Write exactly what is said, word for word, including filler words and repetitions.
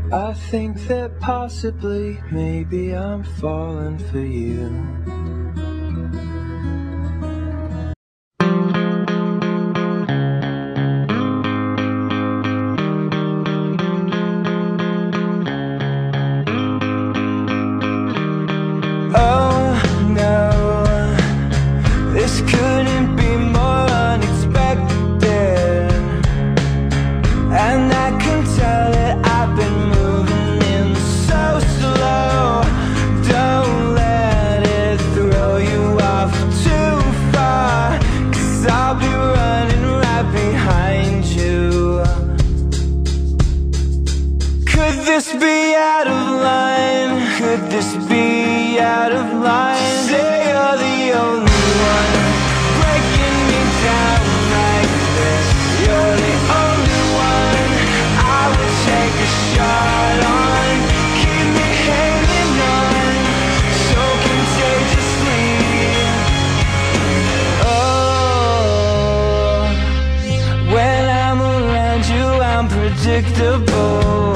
I think that possibly, maybe I'm falling for you. Oh no, this couldn't be more unexpected, and I can tell it. I've been moving in so slow. Don't let it throw you off too far, 'cause I'll be running right behind you. Could this be out of line? Could this be out of line? Say you're the only one breaking me down like this. You're the only one I would take a shot on. Keep me hanging on so contagiously. Oh, when I'm around you, I'm predictable.